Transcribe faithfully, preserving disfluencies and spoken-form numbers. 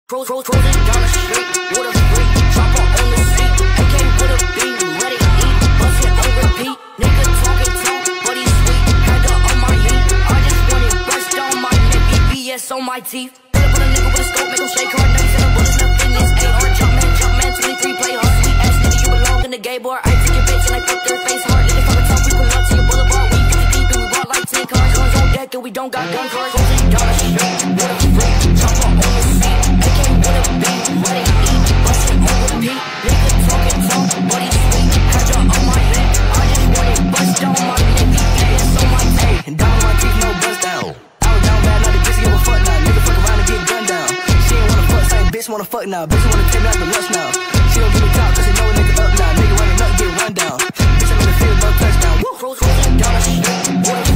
Cruising down the street with a freak, chopper on the seat, A K with a beat, ready to eat, bust it on repeat. Nigga talking talk, but he's sweet. Had to on my heat, I just want it bust on my neck, B B S on my teeth. Pull up on a nigga with a scope, make him shake hard, nuts and a bullet, nothing is A R. Jumpman, Jumpman, twenty-three, play hard, sweet ass nigga, you belong in the gay bar. I take your bitch and I fuck their face hard. Nigga from the top, we pull up to your boulevard. We get deep and we brought like ten cars. Guns on deck and we don't got gun cards. Cruising down the street with a freak, chopper on the seat, A K with a beat, ready to eat, bust it on repeat. Nigga talking talk, but he's sweet. Had to on my head, I just want it bust on my neck, B B S on my teeth. And down on my teeth, no bust down. I was down bad, now the bitch give a fuck now. Nigga fuck around and get gunned down. She ain't wanna fuck, same bitch wanna fuck now. Bitch wanna take me out the lunch now. She don't give me top, cause she know a nigga up now. Nigga running up, get run down. Bitch, I'm in the field, no touchdown. Woo! Cruising down the street with a